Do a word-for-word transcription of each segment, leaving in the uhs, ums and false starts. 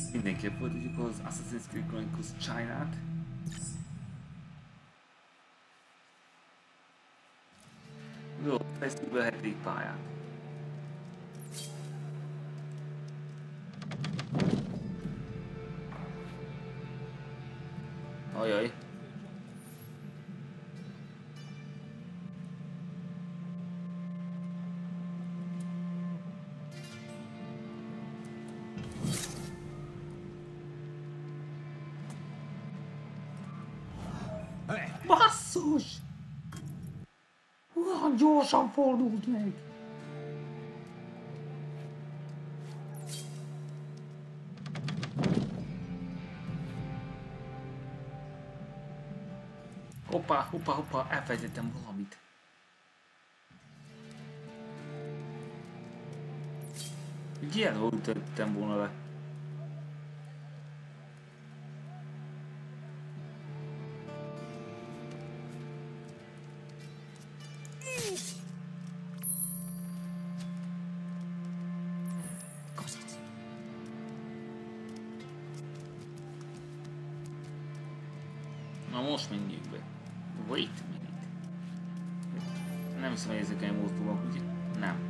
Mindenképp folytatjuk az Assassin's Creed Chronicles China-t. Jó, fejeztük be a hetedik pályát. Ajaj. Basszus! Olyan gyorsan fordult meg! Hoppá, hoppá, hoppá, elfelejtettem valamit. Ilyen ütöttem volna le. Na most menjünk be. Wait a minute. Nem hiszem, hogy ezek elmozdulnak, ugye? Nem.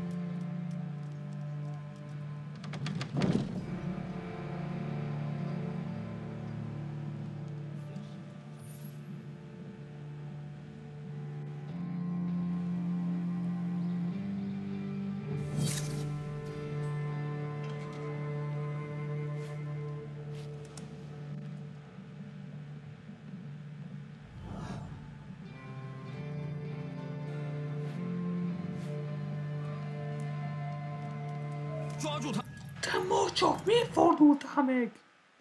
Te mocsok, miért fordultál meg?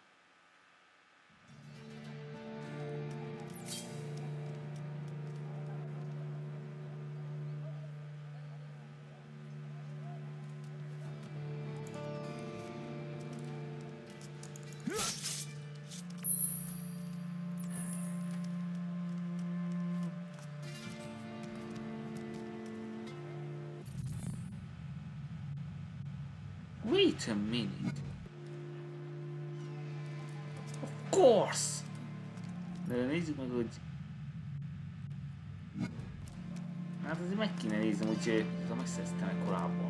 Wait a minute. Of course! De nézzük meg, hogy... Hát azért meg kéne néznem, hogy megszereztem meg korábban.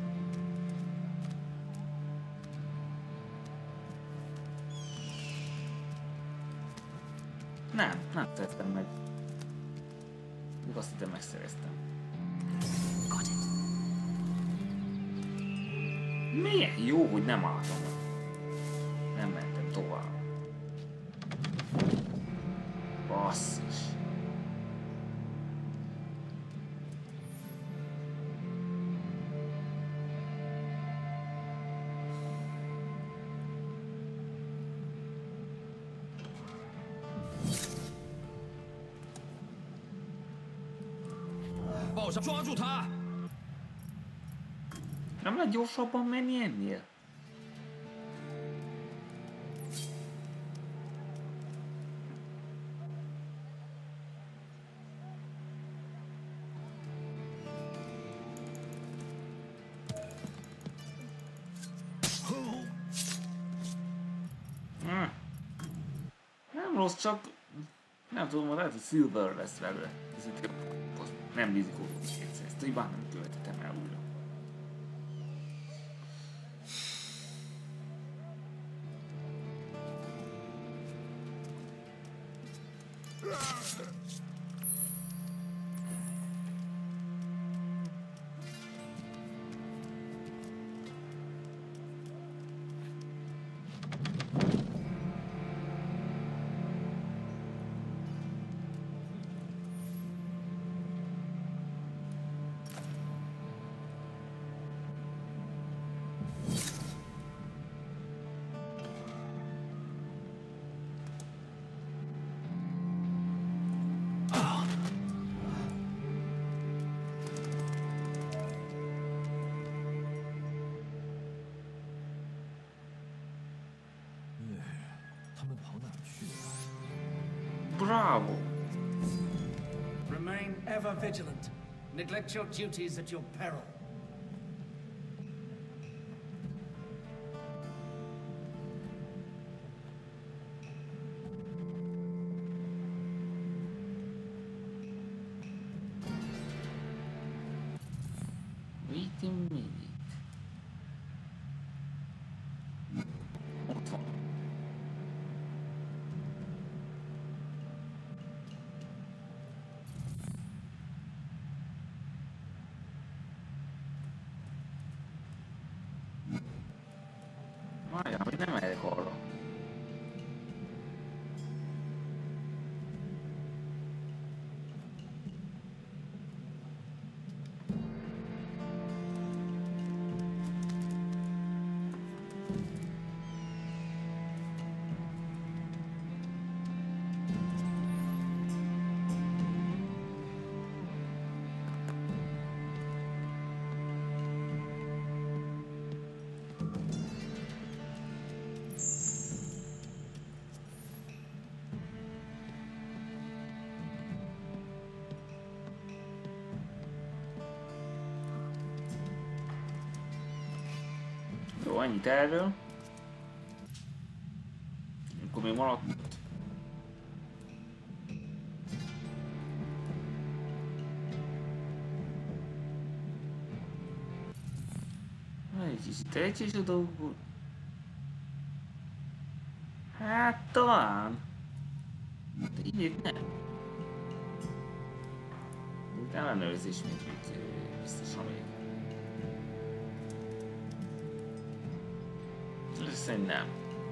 Nem, nem szereztem meg. Még azt hittem megszereztem. Milyen jó, hogy nem álltam. Nem mentem tovább. Basszus. Nem lehet gyorsabban menni ennél? Hmm. Nem rossz, csak nem tudom, lehet, hogy Silver lesz vele. Nem bízik óvó kétszer, ezt hibán nem követetem el újra. Bravo! Remain ever vigilant. Neglect your duties at your peril. Várjál, hogy nem megyek arra. Jó, ennyit erről. Akkor még maradt. Egy kicsit egyes a dolgok. Hát talán. De így nem. Ellenőrzés még biztosan még. Szerintem nem.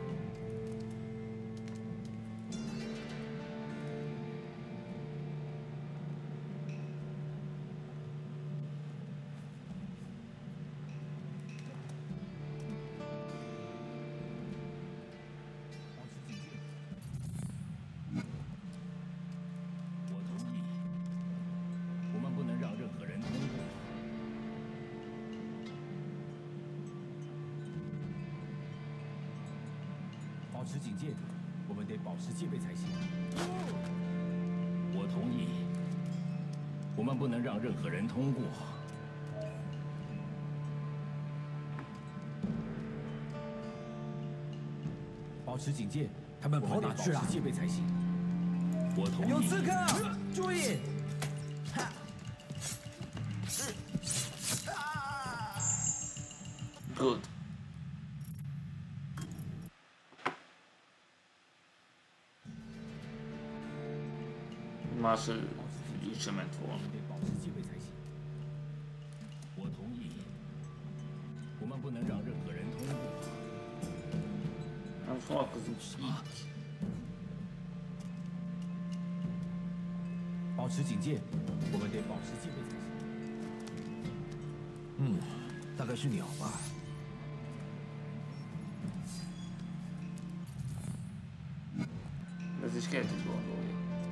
Good. Más úgyse ment volna. Nem foglalkozunk így. 保持警戒，我们得保持戒备才行。嗯，大概是鸟吧。 Ez is kell tud gondolni.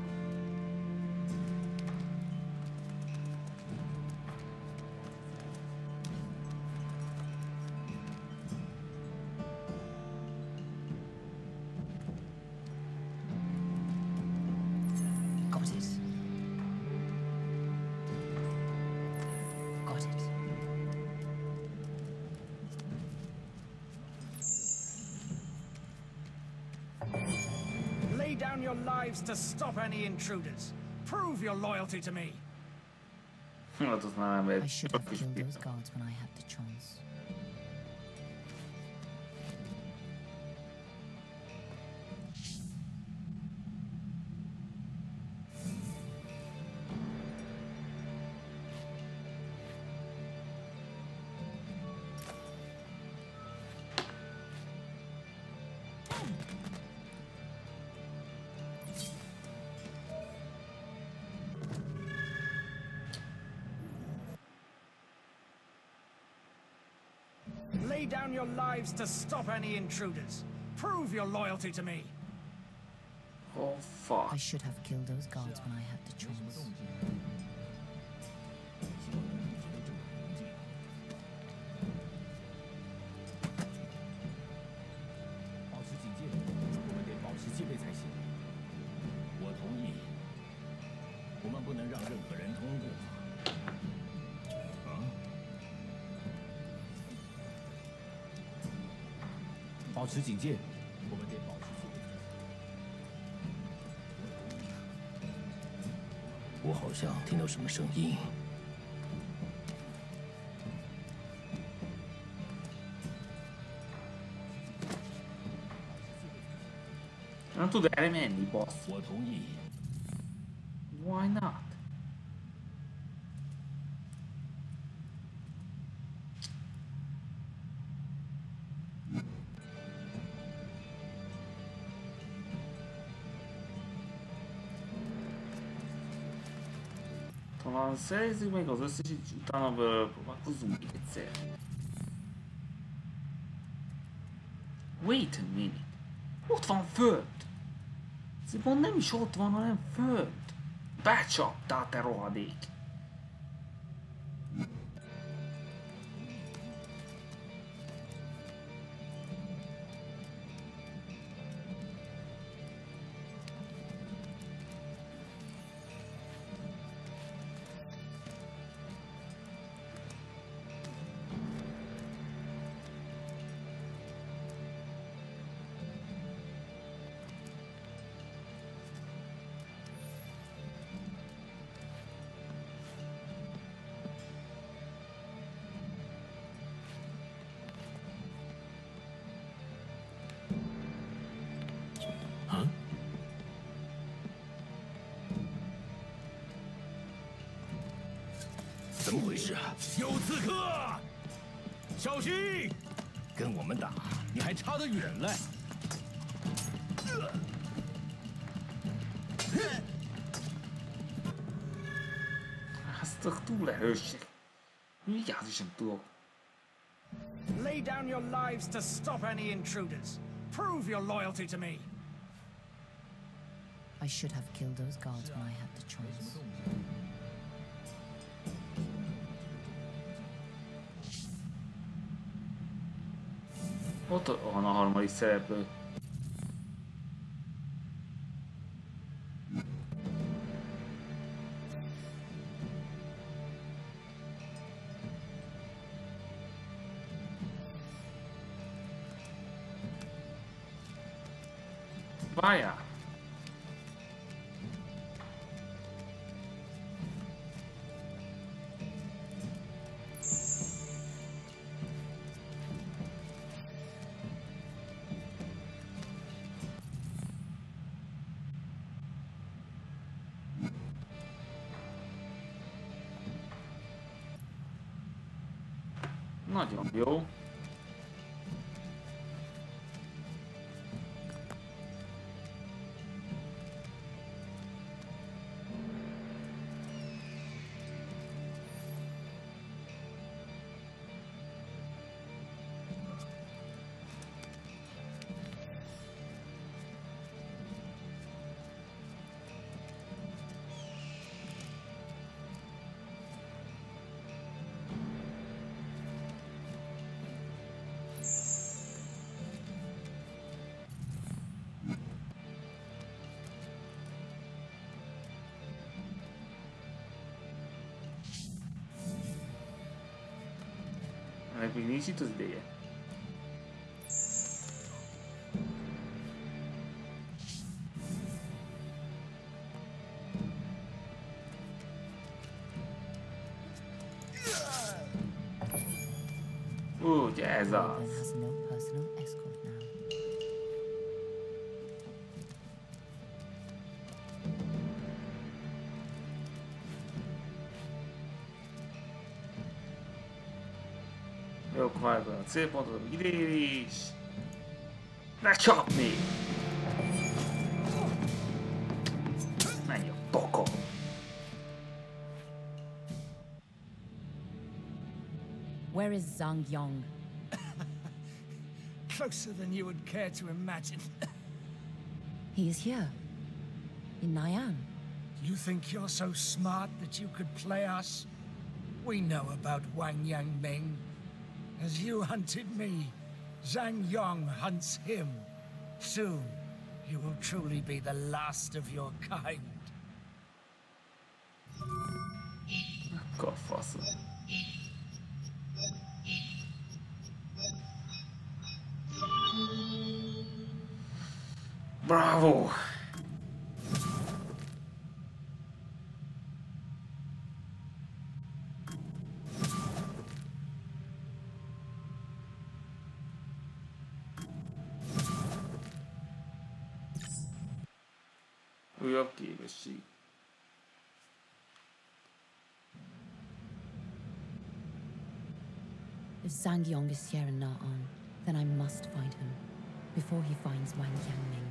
Your lives to stop any intruders. Prove your loyalty to me. I should have killed those guards when I had the chance. Lay down your lives to stop any intruders. Prove your loyalty to me. Oh fuck. I should have killed those guards when I had the chance. I 好像听到什么声音。 Non tud elmenni, boss. 我同意。 Why not? van, szerezzük meg az összes, és utána próbálkozzunk még egyszer. Wait a minute. Ott van föld. Szépen nem is ott van, hanem föld. Becsaptál, te rohadék. 怎么回事啊？有刺客！小心！跟我们打，你还差得远嘞。 Aztán túl erősek. Vigyázni sem tudok. Lay down your lives to stop any intruders. Prove your loyalty to me. I should have killed those guards when I had the choice. Ott van a harmadik szereplő. Várjál! Nagyon jó. Ennek még nincs itt az ideje. Úgy, ez az. Raven has no personal escort now. Jó, várjon a célpontot, ide is. Ne csapni! Menj a pokol! Where is Zhang Yong? Closer than you would care to imagine. He is here. In Nyan. You think you're so smart that you could play us? We know about Wang Yangming. As you hunted me, Zhang Yong hunts him. Soon, you will truly be the last of your kind. Akkor faszom. Bravo! Újabb képesség. If Zhang Yong is here in Na'an, then I must find him before he finds Wang Yangming.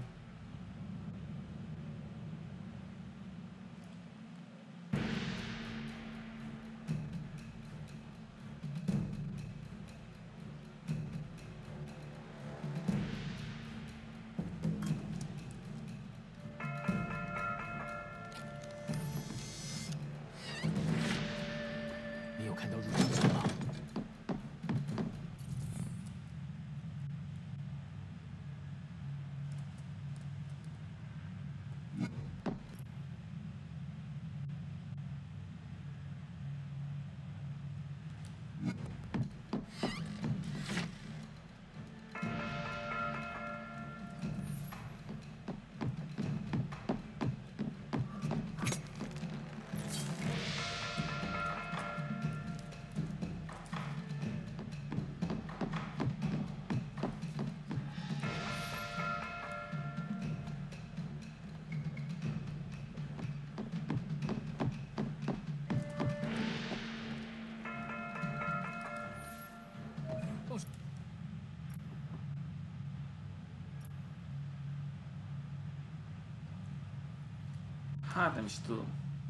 Hát nem is tudom.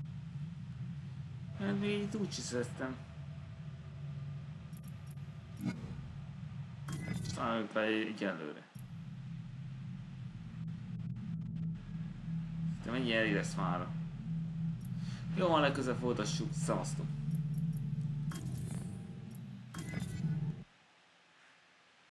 Hát még itt úgy szereztem. Szálljuk le egyelőre. Te mennyi elég lesz mára. Jó van, legközelebb folytassuk. Szevasztok!